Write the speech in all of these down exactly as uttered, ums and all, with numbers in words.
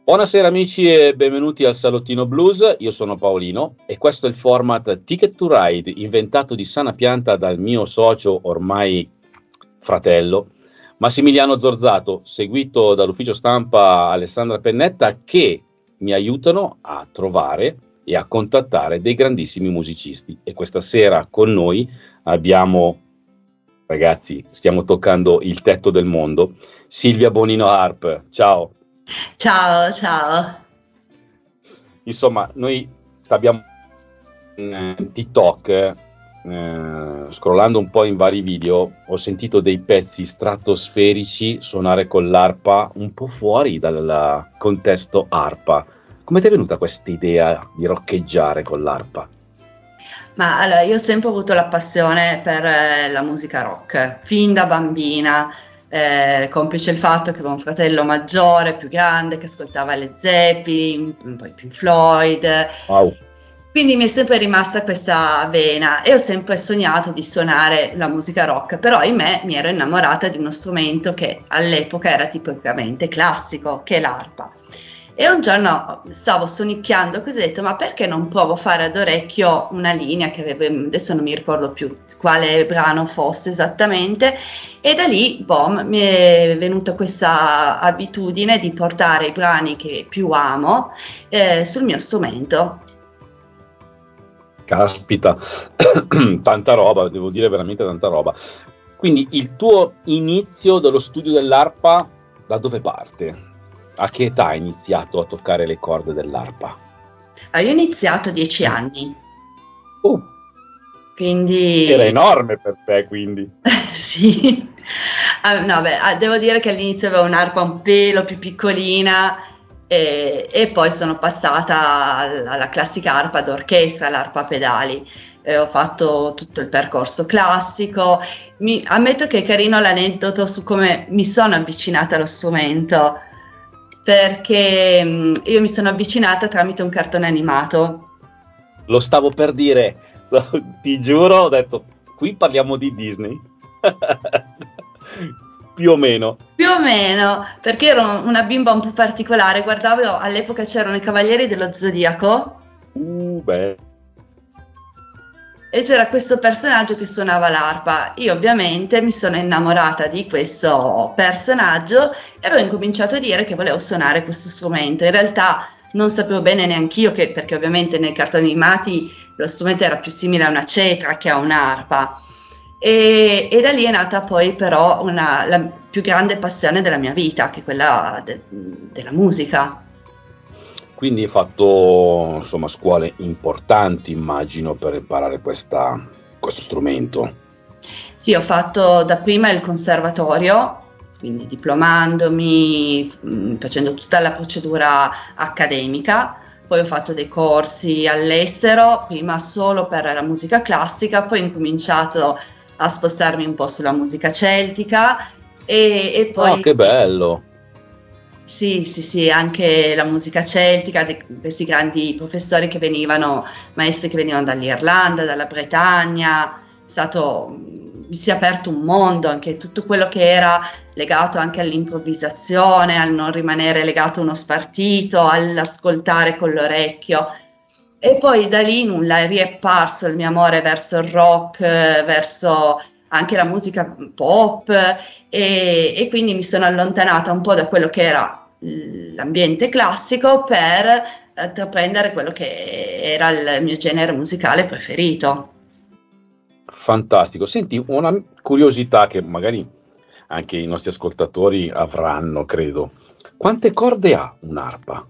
Buonasera amici e benvenuti al Salottino Blues, io sono Paolino e questo è il format Ticket to Ride, inventato di sana pianta dal mio socio, ormai fratello, Massimiliano Zorzato, seguito dall'ufficio stampa Alessandra Pennetta, che mi aiutano a trovare e a contattare dei grandissimi musicisti. E questa sera con noi abbiamo, ragazzi, stiamo toccando il tetto del mondo, Silvia Bonino Harp. Ciao! Ciao, ciao. Insomma, noi abbiamo in TikTok, eh, scrollando un po' in vari video, ho sentito dei pezzi stratosferici suonare con l'arpa un po' fuori dal contesto arpa. Come ti è venuta questa idea di roccheggiare con l'arpa? Ma allora, io ho sempre avuto la passione per eh, la musica rock, fin da bambina, eh, complice il fatto che avevo un fratello maggiore, più grande, che ascoltava le Zeppelin, poi Pink Floyd. Wow. Quindi mi è sempre rimasta questa vena e ho sempre sognato di suonare la musica rock, però ahimè mi ero innamorata di uno strumento che all'epoca era tipicamente classico, che è l'arpa. E un giorno stavo sonicchiando così, ho detto, ma perché non provo a fare ad orecchio una linea che avevo, adesso non mi ricordo più quale brano fosse esattamente, e da lì, boom, mi è venuta questa abitudine di portare i brani che più amo eh, sul mio strumento. Caspita, tanta roba, devo dire veramente tanta roba. Quindi il tuo inizio dello studio dell'arpa da dove parte? A che età hai iniziato a toccare le corde dell'arpa? Ah, io ho iniziato a dieci anni, Uh, quindi era enorme per te, quindi. sì. Ah, no, beh, ah, devo dire che all'inizio avevo un'arpa un pelo più piccolina e, e poi sono passata alla, alla classica arpa d'orchestra, l'arpa a pedali. E ho fatto tutto il percorso classico. Mi, ammetto che è carino l'aneddoto su come mi sono avvicinata allo strumento, perché mh, io mi sono avvicinata tramite un cartone animato. Lo stavo per dire, ti giuro, ho detto, qui parliamo di Disney. Più o meno. Più o meno, perché ero una bimba un po' particolare, guardavo, all'epoca c'erano i Cavalieri dello Zodiaco Uh, beh. e c'era questo personaggio che suonava l'arpa. Io ovviamente mi sono innamorata di questo personaggio e avevo incominciato a dire che volevo suonare questo strumento. In realtà non sapevo bene neanch'io che, perché ovviamente nei cartoni animati lo strumento era più simile a una cetra che a un'arpa. E, e da lì è nata poi però una, la più grande passione della mia vita, che è quella de, della musica. Quindi hai fatto, insomma, scuole importanti, immagino, per imparare questa, questo strumento. Sì, ho fatto dapprima il conservatorio, quindi diplomandomi, mh, facendo tutta la procedura accademica, poi ho fatto dei corsi all'estero, prima solo per la musica classica, poi ho incominciato a spostarmi un po' sulla musica celtica e, e Oh, poi che bello! sì, sì, sì, anche la musica celtica, de- questi grandi professori che venivano, maestri che venivano dall'Irlanda, dalla Bretagna, è stato, mi si è aperto un mondo, anche tutto quello che era legato anche all'improvvisazione, al non rimanere legato a uno spartito, all'ascoltare con l'orecchio. E poi da lì nulla, è riapparso il mio amore verso il rock, eh, verso anche la musica pop e, e quindi mi sono allontanata un po' da quello che era l'ambiente classico per intraprendere quello che era il mio genere musicale preferito. Fantastico. Senti, una curiosità che magari anche i nostri ascoltatori avranno, credo. Quante corde ha un'arpa?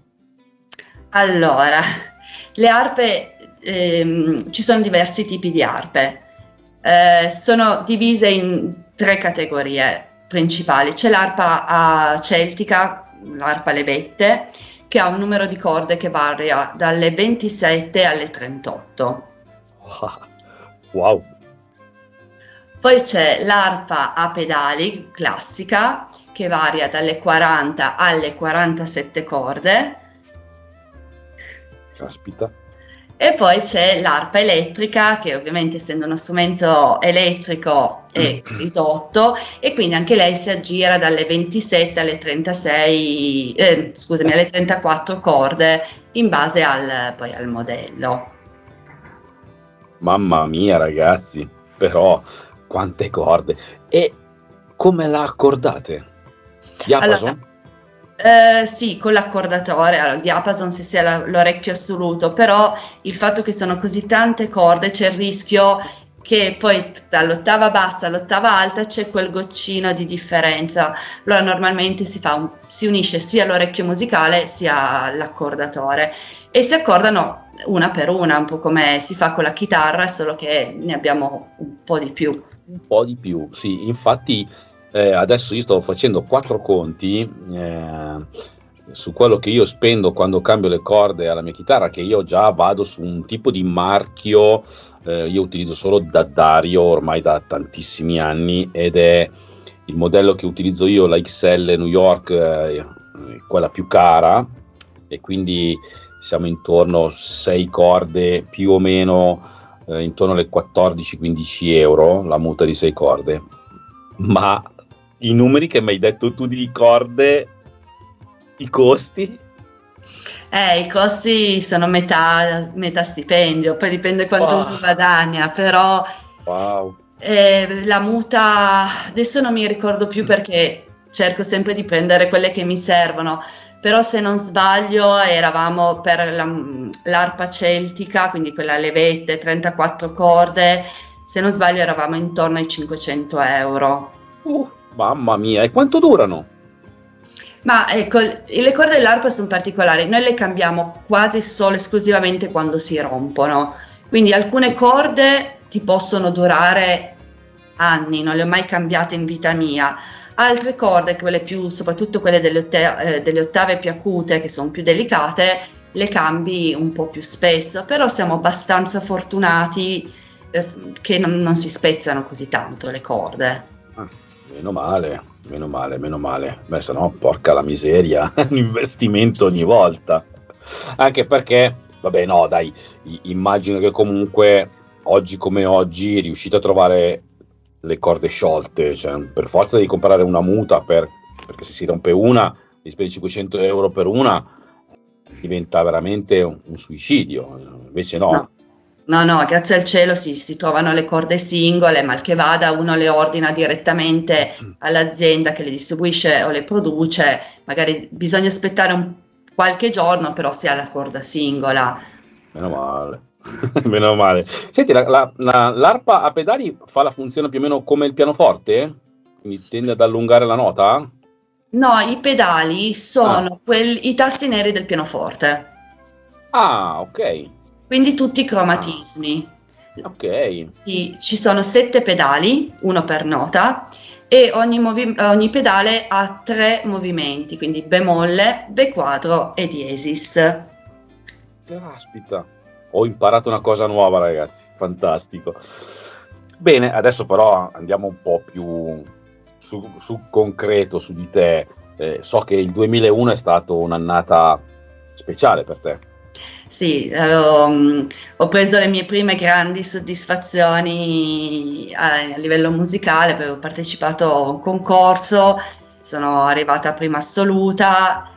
Allora, le arpe, ehm, ci sono diversi tipi di arpe, eh, sono divise in tre categorie principali. C'è l'arpa a celtica, l'arpa alle vette, che ha un numero di corde che varia dalle ventisette alle trentotto. Wow, Poi c'è l'arpa a pedali classica, che varia dalle quaranta alle quarantasette corde. caspita. E poi c'è l'arpa elettrica, che ovviamente essendo uno strumento elettrico è ridotto, e quindi anche lei si aggira dalle ventisette alle trentasei, eh, scusami, alle trentaquattro corde in base al, poi al modello. Mamma mia, ragazzi, però quante corde! E come la accordate? Diapason? Allora, Eh, sì, con l'accordatore, allora, il diapason si sia la- l'orecchio assoluto, però il fatto che sono così tante corde c'è il rischio che poi dall'ottava bassa all'ottava alta c'è quel goccino di differenza. Allora normalmente si fa un- si unisce sia l'orecchio musicale sia l'accordatore e si accordano una per una, un po' come si fa con la chitarra, solo che ne abbiamo un po' di più. Un po' di più, sì, infatti eh, adesso io sto facendo quattro conti eh, su quello che io spendo quando cambio le corde alla mia chitarra, che io già vado su un tipo di marchio, eh, io utilizzo solo D'Addario ormai da tantissimi anni ed è il modello che utilizzo io, la X L New York, eh, quella più cara, e quindi siamo intorno a sei corde più o meno, eh, intorno alle quattordici quindici euro la muta di sei corde. Ma i numeri che mi hai detto tu di corde, i costi? Eh, i costi sono metà, metà stipendio, poi dipende quanto Oh, uno guadagna, però wow. eh, la muta, adesso non mi ricordo più perché cerco sempre di prendere quelle che mi servono, però se non sbaglio eravamo per la- l'arpa celtica, quindi quella a levette, trentaquattro corde, se non sbaglio eravamo intorno ai cinquecento euro. Uh, mamma mia, e quanto durano? Ma ecco, le corde dell'arpa sono particolari, noi le cambiamo quasi solo esclusivamente quando si rompono, quindi alcune corde ti possono durare anni, non le ho mai cambiate in vita mia, altre corde, quelle più, soprattutto quelle delle, otta- eh, delle ottave più acute, che sono più delicate, le cambi un po' più spesso, però siamo abbastanza fortunati eh, che non, non si spezzano così tanto le corde. Ah, meno male, meno male, meno male. Beh, se no, porca la miseria, un investimento ogni volta. Anche perché, vabbè, no, dai, i- immagino che comunque oggi come oggi riuscite a trovare le corde sciolte, cioè per forza devi comprare una muta per- perché se si rompe una, devi spendere cinquecento euro per una, diventa veramente un, un suicidio. Invece no. No, no, no, grazie al cielo si, si trovano le corde singole, mal che vada, uno le ordina direttamente all'azienda che le distribuisce o le produce, magari bisogna aspettare un, qualche giorno, però si ha la corda singola. Meno male, meno male. Senti, la- la- la- l'arpa a pedali fa la funzione più o meno come il pianoforte? Quindi tende ad allungare la nota? No, i pedali Ah, sono quel- i tasti neri del pianoforte, ah, ok. quindi tutti i Ah, cromatismi. ok. Sì, ci sono sette pedali, uno per nota, e ogni, movi- ogni pedale ha tre movimenti, quindi bemolle, B quadro e diesis. Caspita, ho imparato una cosa nuova, ragazzi. Fantastico. Bene, adesso però andiamo un po' più su, su concreto, su di te. Eh, so che il duemilauno è stato un'annata speciale per te. Sì, ho, ho preso le mie prime grandi soddisfazioni a, a livello musicale, poi ho partecipato a un concorso, sono arrivata prima assoluta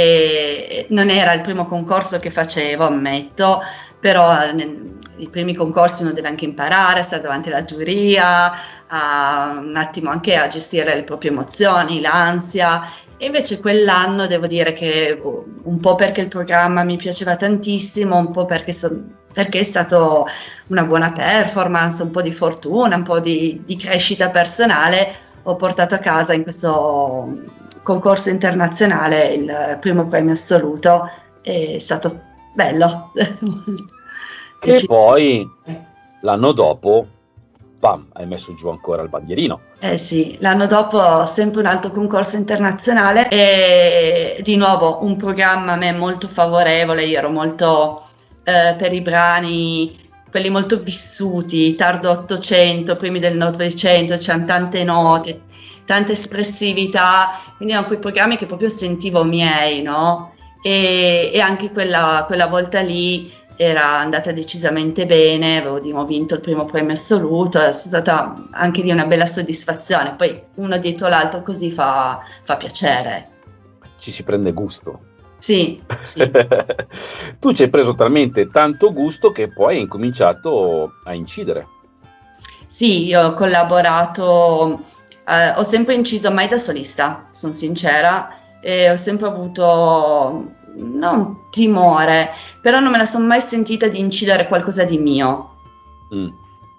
e non era il primo concorso che facevo, ammetto, però ne- i primi concorsi uno deve anche imparare, stare davanti alla giuria, a, un attimo anche a gestire le proprie emozioni, l'ansia. E invece quell'anno devo dire che boh, un po' perché il programma mi piaceva tantissimo, un po' perché, son- perché è stato una buona performance, un po' di fortuna, un po' di, di crescita personale, ho portato a casa in questo concorso internazionale il primo premio assoluto. È stato bello. E Decisamente. poi l'anno dopo, pam, hai messo giù ancora il bandierino. Eh sì, l'anno dopo sempre un altro concorso internazionale e di nuovo un programma a me molto favorevole, io ero molto eh, per i brani, quelli molto vissuti, tardo Ottocento, primi del Novecento, c'erano tante note, tanta espressività, quindi erano quei programmi che proprio sentivo miei, no? E, e anche quella, quella volta lì era andata decisamente bene, avevo di nuovo vinto il primo premio assoluto, è stata anche lì una bella soddisfazione, poi uno dietro l'altro così fa, fa piacere. Ci si prende gusto. Sì, sì. Tu ci hai preso talmente tanto gusto che poi hai incominciato a incidere. Sì, io ho collaborato, eh, ho sempre inciso mai da solista, sono sincera, e ho sempre avuto, non timore, però non me la sono mai sentita di incidere qualcosa di mio. Mm.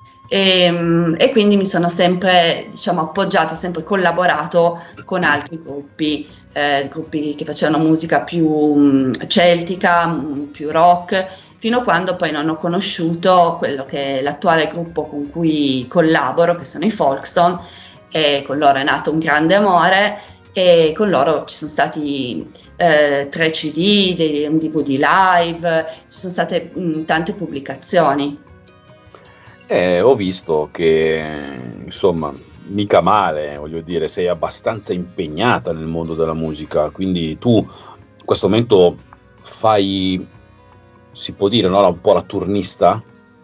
E, e quindi mi sono sempre, diciamo, appoggiato, sempre collaborato con altri gruppi, eh, gruppi che facevano musica più mh, celtica, mh, più rock, fino a quando poi non ho conosciuto quello che è l'attuale gruppo con cui collaboro, che sono i Folkstone, e con loro è nato un grande amore, e con loro ci sono stati eh, tre C D, dei, un D V D live, ci sono state mh, tante pubblicazioni. Eh, ho visto che, insomma, mica male, voglio dire, sei abbastanza impegnata nel mondo della musica, quindi tu in questo momento fai, si può dire, no, un po' la turnista?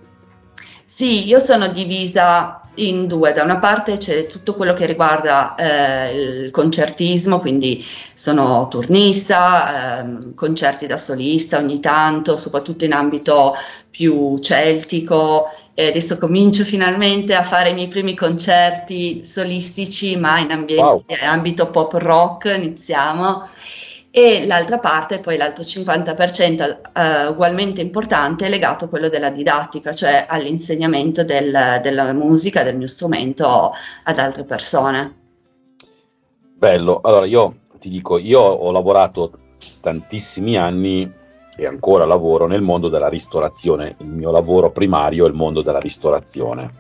Sì, io sono divisa in due, da una parte c'è tutto quello che riguarda eh, il concertismo, quindi sono turnista, ehm, concerti da solista ogni tanto, soprattutto in ambito più celtico, e adesso comincio finalmente a fare i miei primi concerti solistici, ma in Wow. ambiente, ambito pop rock, iniziamo. E l'altra parte, poi l'altro cinquanta per cento eh, ugualmente importante, è legato a quello della didattica, cioè all'insegnamento del- della musica, del mio strumento ad altre persone. Bello, allora io ti dico, io ho lavorato tantissimi anni e ancora lavoro nel mondo della ristorazione, il mio lavoro primario è il mondo della ristorazione.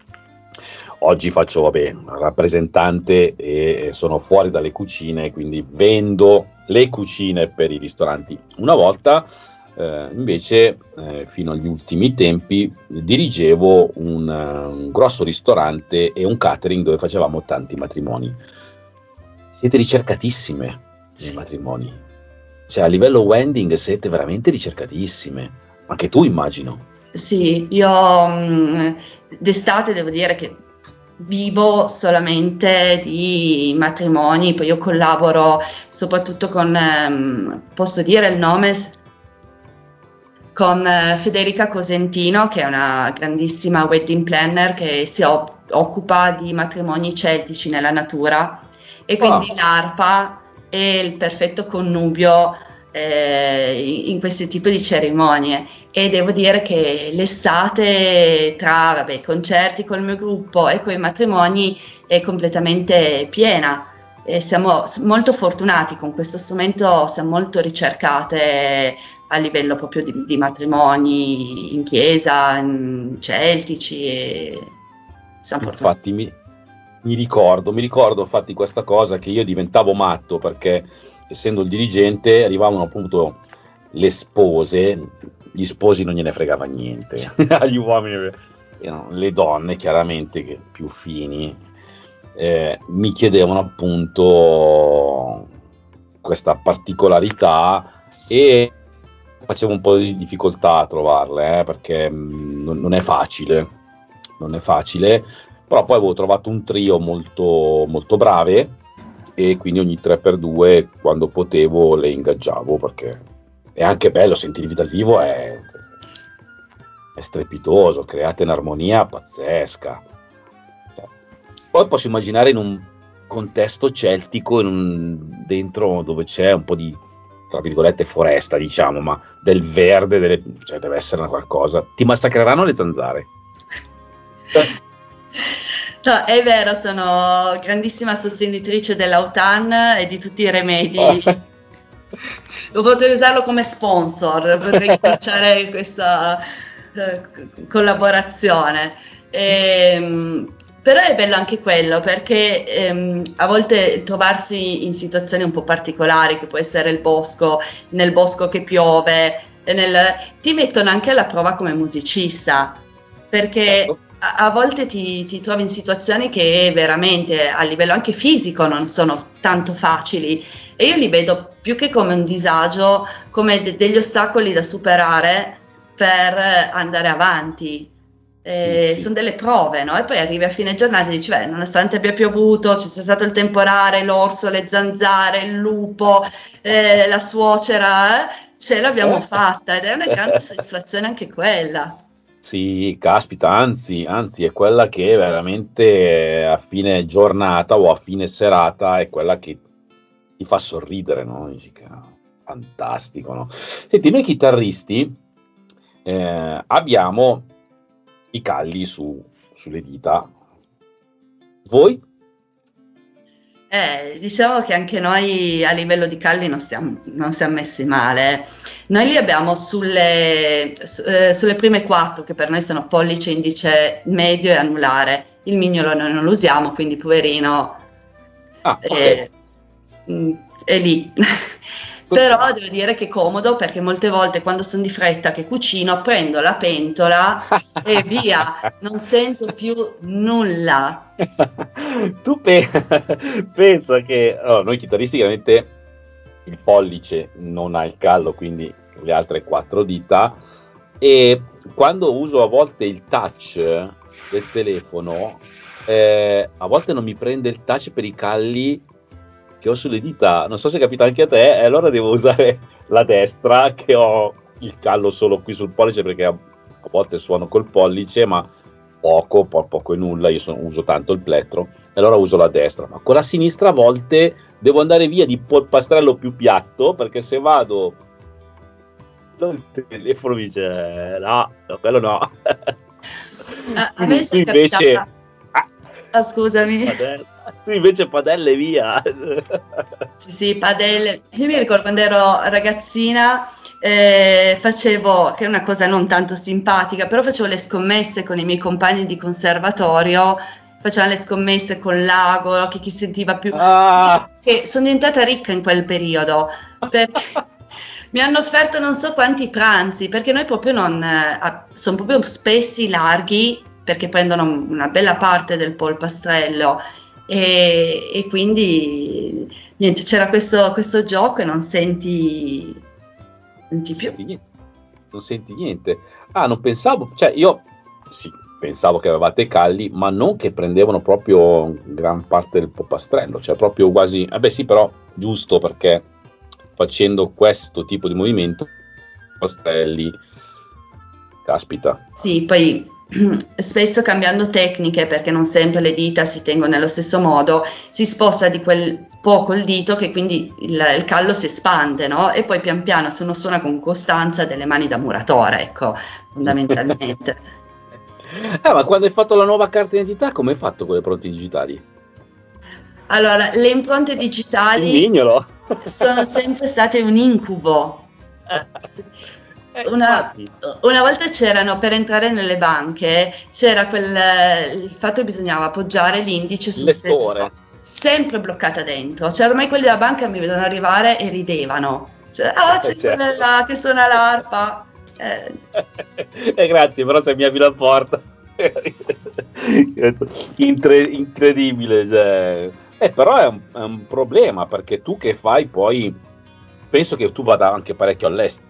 Oggi faccio, vabbè, rappresentante e sono fuori dalle cucine, quindi vendo le cucine per i ristoranti. Una volta, eh, invece, eh, fino agli ultimi tempi, dirigevo un, un grosso ristorante e un catering dove facevamo tanti matrimoni. Siete ricercatissime nei Sì. matrimoni, cioè a livello wedding siete veramente ricercatissime, anche tu immagino. Sì, io mh, d'estate devo dire che vivo solamente di matrimoni, poi io collaboro soprattutto con, ehm, posso dire il nome? Con eh, Federica Cosentino, che è una grandissima wedding planner che si op- occupa di matrimoni celtici nella natura, e quindi Ah, l'arpa è il perfetto connubio eh, in in questo tipo di cerimonie. E devo dire che l'estate, tra vabbè, concerti col mio gruppo e coi matrimoni, è completamente piena. E siamo s- molto fortunati con questo strumento, siamo molto ricercate a livello proprio di, di matrimoni in chiesa, in celtici, e siamo infatti fortunati. mi, mi ricordo, mi ricordo infatti questa cosa che io diventavo matto perché essendo il dirigente arrivavano appunto le spose, gli sposi non gliene fregava niente, agli uomini, erano le donne chiaramente che più fini, eh, mi chiedevano appunto questa particolarità e facevo un po' di difficoltà a trovarle, eh, perché mh, non, non è facile, non è facile, però poi avevo trovato un trio molto, molto brave e quindi ogni tre per due quando potevo le ingaggiavo perché è anche bello sentirvi dal vivo, è, è strepitoso, create un'armonia pazzesca. Cioè, poi posso immaginare in un contesto celtico, in un- dentro dove c'è un po' di, tra virgolette, foresta, diciamo, ma del verde, delle- cioè deve essere una qualcosa. Ti massacreranno le zanzare. No, è vero, sono grandissima sostenitrice dell'autan e di tutti i rimedi. Lo potrei usarlo come sponsor, potrei cominciare questa eh, collaborazione. Ehm, però è bello anche quello perché ehm, a volte trovarsi in situazioni un po' particolari, che può essere il bosco, nel bosco che piove, e nel- ti mettono anche alla prova come musicista, perché Certo. a, a volte ti, ti trovi in situazioni che veramente a livello anche fisico non sono tanto facili, e io li vedo più che come un disagio, come de- degli ostacoli da superare per andare avanti. Eh, Sì, sì. sono delle prove, no? E poi arrivi a fine giornata e dici, beh, nonostante abbia piovuto, c'è stato il temporale, l'orso, le zanzare, il lupo, eh, la suocera, eh, ce l'abbiamo fatta ed è una grande soddisfazione anche quella. Sì, caspita, anzi, anzi è quella che veramente a fine giornata o a fine serata è quella che ti fa sorridere, no? Dici che fantastico, no? Senti, noi chitarristi eh, abbiamo i calli su- sulle dita. Voi? Eh, diciamo che anche noi a livello di calli non stiamo, non siamo messi male. Noi li abbiamo sulle, su- eh, sulle prime quattro, che per noi sono pollice, indice medio e anulare. Il mignolo noi non lo usiamo, quindi poverino Ah, ok. eh, mm, è lì. Però devo dire che è comodo perché molte volte quando sono di fretta che cucino prendo la pentola e via, non sento più nulla. Tu pe- pensa che allora, noi chitarristi chiaramente il pollice non ha il callo, quindi le altre quattro dita, e quando uso a volte il touch del telefono, eh, a volte non mi prende il touch per i calli che ho sulle dita. Non so se capita anche a te, e allora devo usare la destra, che ho il callo solo qui sul pollice perché a, a volte suono col pollice, ma poco, po- poco e nulla. Io sono- uso tanto il plettro, e allora uso la destra, ma con la sinistra a volte devo andare via di polpastrello più piatto, perché se vado il telefono mi dice no, no, quello no. A, a me tu, tu è invece capitata, ah, ah, scusami, padella. Tu invece padelle via. sì, sì, padelle. Io mi ricordo quando ero ragazzina, eh, facevo, che è una cosa non tanto simpatica, però facevo le scommesse con i miei compagni di conservatorio, facevamo le scommesse con l'ago, che chi sentiva più. Ah! Che sono diventata ricca in quel periodo, perché mi hanno offerto non so quanti pranzi, perché noi proprio non, eh, a- sono proprio spessi, larghi, perché prendono una bella parte del polpastrello e, e quindi niente, c'era questo, questo gioco e non senti, senti più. Senti niente. Non senti niente. Ah, non pensavo, cioè io sì, pensavo che avevate calli, ma non che prendevano proprio gran parte del popastrello, cioè proprio quasi, vabbè sì, però giusto perché facendo questo tipo di movimento, popastrelli, caspita. Sì, poi spesso cambiando tecniche, perché non sempre le dita si tengono nello stesso modo, si sposta di quel poco il dito che quindi il, il callo si espande, no? E poi pian piano se uno suona con costanza delle mani da muratore, ecco, fondamentalmente. Ah, ma quando hai fatto la nuova carta d'identità, come hai fatto con le pronte digitali? Allora, le impronte Il digitali mignolo. sono sempre state un incubo. Eh, Una, infatti, una volta c'erano per entrare nelle banche, c'era quel, il fatto che bisognava appoggiare l'indice il sul sensore, lettore. sempre bloccata dentro. Cioè, ormai quelli della banca mi vedono arrivare e ridevano. Cioè, ah, Eh, c'è quella certo. là che suona l'arpa. Eh, Eh, grazie, però se mi apri la porta. Incre- incredibile, cioè. Eh, però è un, è un problema perché tu che fai poi penso che tu vada anche parecchio all'estero,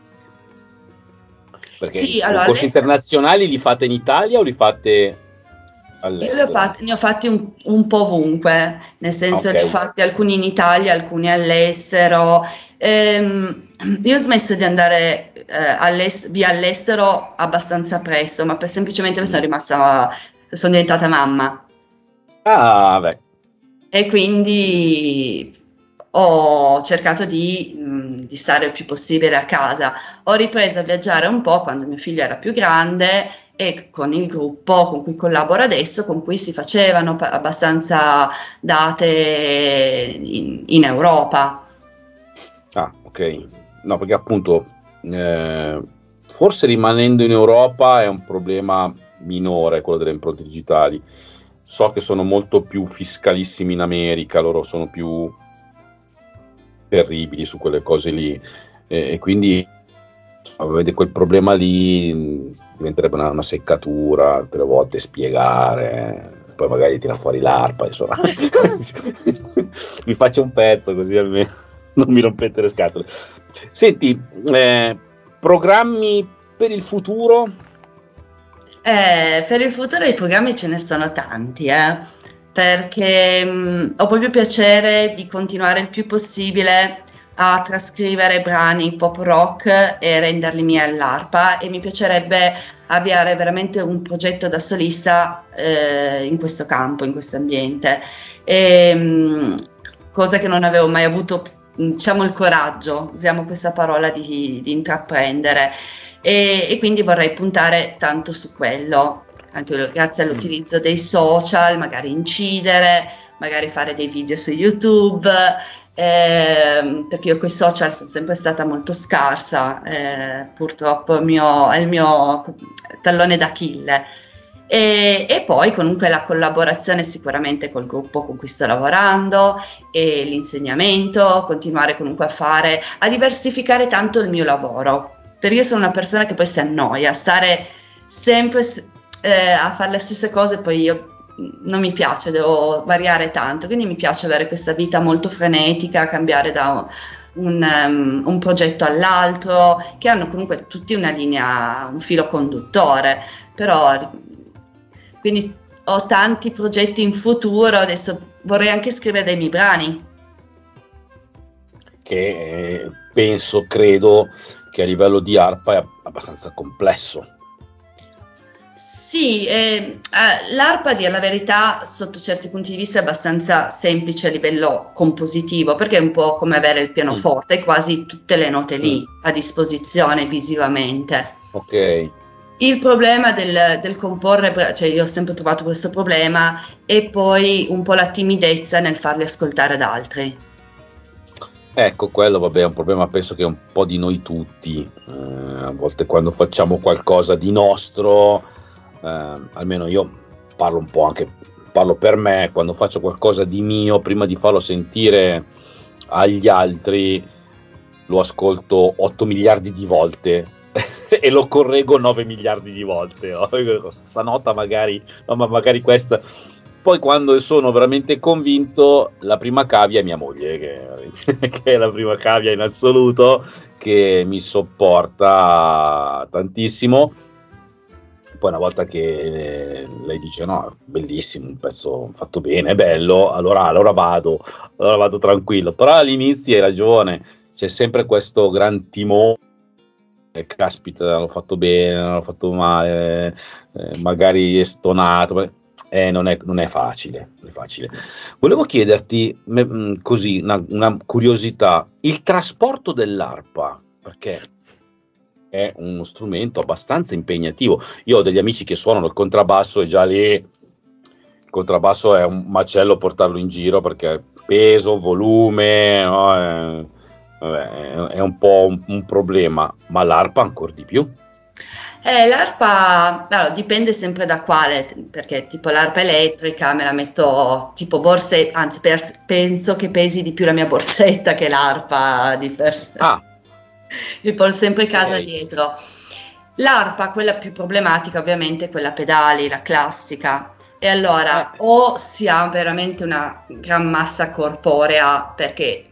perché i sì, allora, concorsi all'estero. internazionali li fate in Italia o li fate Io li ho all'estero? fatti, ne ho fatti un, un po' ovunque, nel Ah, senso ok. ne ho fatti alcuni in Italia, alcuni all'estero. Ehm, io ho smesso di andare eh, all'es- via all'estero abbastanza presto, ma per, semplicemente perché sono Mm. rimasta, sono diventata mamma Ah, beh. e quindi ho cercato di, mh, di stare il più possibile a casa. Ho ripreso a viaggiare un po' quando mio figlio era più grande e con il gruppo con cui collaboro adesso, con cui si facevano pa- abbastanza date in, in Europa. Ah, ok. No, perché appunto, eh, forse rimanendo in Europa è un problema minore quello delle impronte digitali. So che sono molto più fiscalissimi in America, loro sono più terribili su quelle cose lì. E, e quindi avete quel problema lì, mh, diventerebbe una, una seccatura, tutte le volte spiegare, poi magari tira fuori l'arpa, insomma. Mi faccio un pezzo così almeno non mi rompete le scatole. Senti, eh, programmi per il futuro? Eh, per il futuro i programmi ce ne sono tanti, eh, perché mh, ho proprio piacere di continuare il più possibile a trascrivere brani pop rock e renderli miei all'arpa, e mi piacerebbe avviare veramente un progetto da solista eh, in questo campo, in questo ambiente, e, mh, cosa che non avevo mai avuto, diciamo, il coraggio, usiamo questa parola, di, di intraprendere, e, e quindi vorrei puntare tanto su quello, anche grazie all'utilizzo dei social, magari incidere, magari fare dei video su YouTube, eh, perché io con i social sono sempre stata molto scarsa, eh, purtroppo il mio, è il mio tallone d'Achille. E, e poi comunque la collaborazione sicuramente col gruppo con cui sto lavorando, e l'insegnamento, continuare comunque a fare, a diversificare tanto il mio lavoro, perché io sono una persona che poi si annoia, stare sempre eh, a fare le stesse cose, poi io non mi piace, devo variare tanto, quindi mi piace avere questa vita molto frenetica, cambiare da un, um, un progetto all'altro, che hanno comunque tutti una linea, un filo conduttore, però quindi ho tanti progetti in futuro, adesso vorrei anche scrivere dei miei brani. Che eh, penso, credo che a livello di arpa è abbastanza complesso. Sì, eh, eh, l'arpa, a dire la verità, sotto certi punti di vista è abbastanza semplice a livello compositivo, perché è un po' come avere il pianoforte, mm. quasi tutte le note lì mm. a disposizione visivamente. Ok. Il problema del, del comporre, cioè io ho sempre trovato questo problema, e poi un po' la timidezza nel farli ascoltare ad altri. Ecco, quello vabbè è un problema, penso che è un po' di noi tutti, eh, a volte quando facciamo qualcosa di nostro, eh, almeno io parlo un po' anche, parlo per me, quando faccio qualcosa di mio, prima di farlo sentire agli altri, lo ascolto otto miliardi di volte e lo correggo nove miliardi di volte, oh, questa nota magari, no, ma magari questa. Poi quando sono veramente convinto, la prima cavia è mia moglie, che, che è la prima cavia in assoluto, che mi sopporta tantissimo. Poi una volta che lei dice no, bellissimo, un pezzo fatto bene, è bello, allora, allora vado, allora vado tranquillo. Però all'inizio hai ragione, c'è sempre questo gran timore, caspita, l'ho fatto bene, l'ho fatto male, eh, magari è stonato. Eh, non, è, non è facile, non è facile. Volevo chiederti mh, così una, una curiosità, il trasporto dell'arpa, perché è uno strumento abbastanza impegnativo. Io ho degli amici che suonano il contrabbasso e già lì il contrabbasso è un macello portarlo in giro, perché peso, volume, no? è, vabbè, è un po' un, un problema, ma l'arpa ancora di più. Eh, l'arpa, allora, dipende sempre da quale, perché tipo l'arpa elettrica me la metto tipo borse, anzi per, penso che pesi di più la mia borsetta che l'arpa di per sé. Ah. Mi porto sempre in casa okay. dietro. L'arpa, quella più problematica ovviamente è quella a pedali, la classica, e allora eh. o si ha veramente una gran massa corporea, perché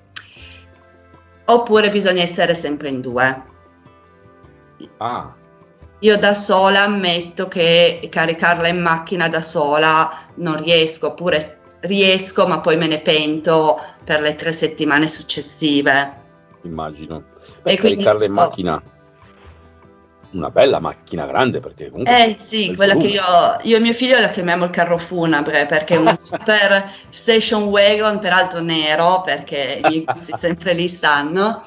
oppure bisogna essere sempre in due. Ah. Io da sola ammetto che caricarla in macchina da sola non riesco, oppure riesco ma poi me ne pento per le tre settimane successive. Immagino. Beh, caricarla so... in macchina, una bella macchina grande, perché comunque... Eh sì, quella volume. Che io, io e mio figlio la chiamiamo il carro funebre, perché è un super station wagon, peraltro nero, perché i miei gusti sempre lì stanno.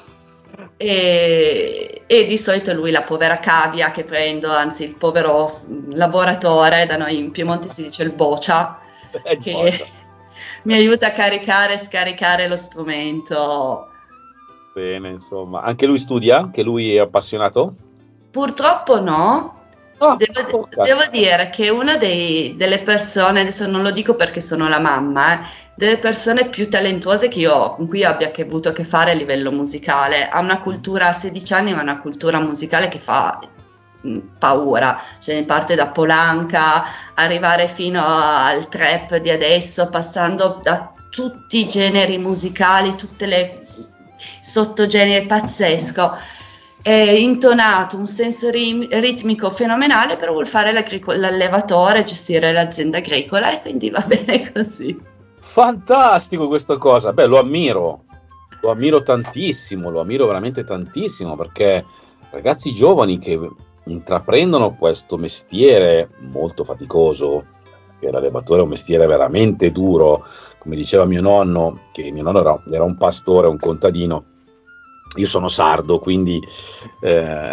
E, e di solito lui la povera cavia che prendo, anzi il povero lavoratore, da noi in Piemonte si dice il boccia, che boccia. Mi aiuta a caricare e scaricare lo strumento. Bene, insomma, anche lui studia? Anche lui è appassionato? Purtroppo no. Oh, devo, oh, devo dire che una dei, delle persone, adesso non lo dico perché sono la mamma, eh, delle persone più talentuose che io, con cui io abbia che avuto a che fare a livello musicale, ha una cultura a sedici anni, ma una cultura musicale che fa mh, paura, cioè ne parte da Polanca, arrivare fino al trap di adesso, passando da tutti i generi musicali, tutte le sottogeneri, pazzesco. è intonato, un senso rim- ritmico fenomenale, però vuol fare l'allevatore, gestire l'azienda agricola e quindi va bene così. Fantastico questa cosa, beh, lo ammiro, lo ammiro tantissimo, lo ammiro veramente tantissimo, perché ragazzi giovani che intraprendono questo mestiere molto faticoso, che l'allevatore è un mestiere veramente duro, come diceva mio nonno, che mio nonno era, era un pastore, un contadino, io sono sardo, quindi eh,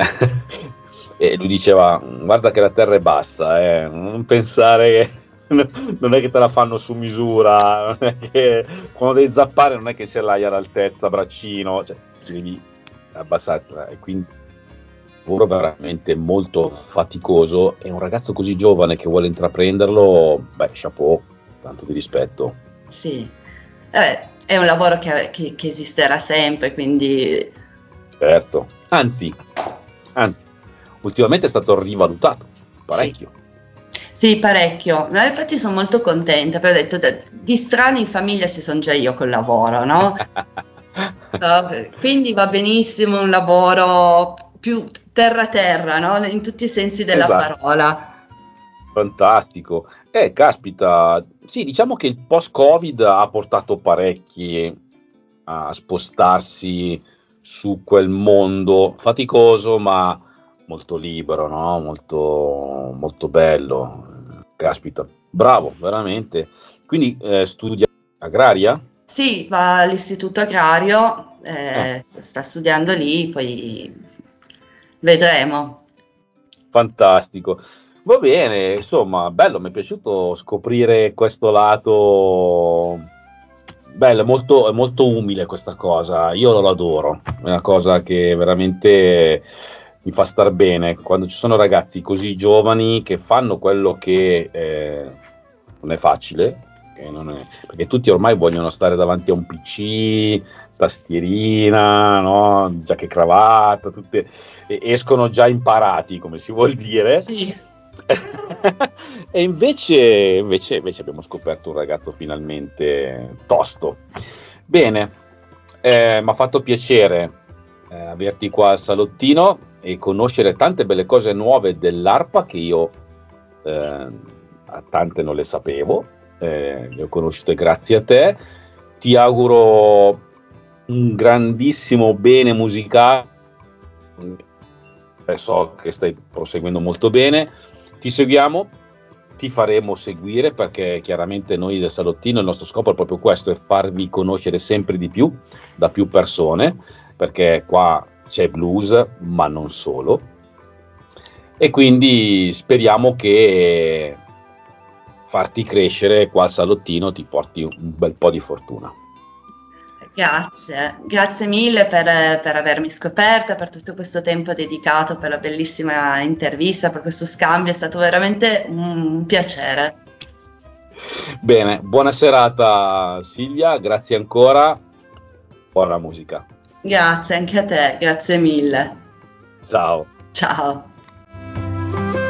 e lui diceva guarda che la terra è bassa, eh, non pensare che non è che te la fanno su misura, non è che quando devi zappare non è che ce l'hai all'altezza braccino, cioè devi abbassare, e quindi un lavoro veramente molto faticoso, e un ragazzo così giovane che vuole intraprenderlo, beh, chapeau, tanto di rispetto. Sì, eh, è un lavoro che, che, che esisterà sempre, quindi... Certo, anzi, anzi, ultimamente è stato rivalutato parecchio. Sì. Sì, parecchio. No, infatti sono molto contenta, perché ho detto, di strani in famiglia ci sono già io col lavoro, no? No, quindi va benissimo un lavoro più terra-terra, no? In tutti i sensi della Esatto. parola. Fantastico. Eh, caspita, sì, diciamo che il post-Covid ha portato parecchi a spostarsi su quel mondo faticoso, ma molto libero, no? Molto, molto bello. Caspita, bravo, veramente. Quindi eh, studia agraria? Sì, va all'istituto agrario, Ah, eh, s- sta studiando lì, poi vedremo. fantastico. Va bene, insomma, bello, mi è piaciuto scoprire questo lato. Bello, è molto, è molto umile questa cosa, io lo adoro, è una cosa che veramente mi fa star bene quando ci sono ragazzi così giovani che fanno quello che eh, non è facile, che non è- perché tutti ormai vogliono stare davanti a un P C, tastierina, no? Giacca e cravatta, tutte, e escono già imparati, come si vuol dire. Sì. E invece, invece, invece abbiamo scoperto un ragazzo finalmente tosto. Bene, eh, mi ha fatto piacere eh, averti qua al salottino e conoscere tante belle cose nuove dell'arpa che io eh, a tante non le sapevo, eh, le ho conosciute grazie a te. Ti auguro un grandissimo bene musicale. Eh, so che stai proseguendo molto bene, ti seguiamo, ti faremo seguire, perché chiaramente noi del salottino il nostro scopo è proprio questo, è farvi conoscere sempre di più da più persone, perché qua c'è blues ma non solo, e quindi speriamo che farti crescere qua al salottino ti porti un bel po' di fortuna. Grazie, grazie mille per, per avermi scoperta, per tutto questo tempo dedicato, per la bellissima intervista, per questo scambio, è stato veramente un piacere. Bene, buona serata Silvia, grazie ancora, buona musica. Grazie anche a te, grazie mille. Ciao. Ciao.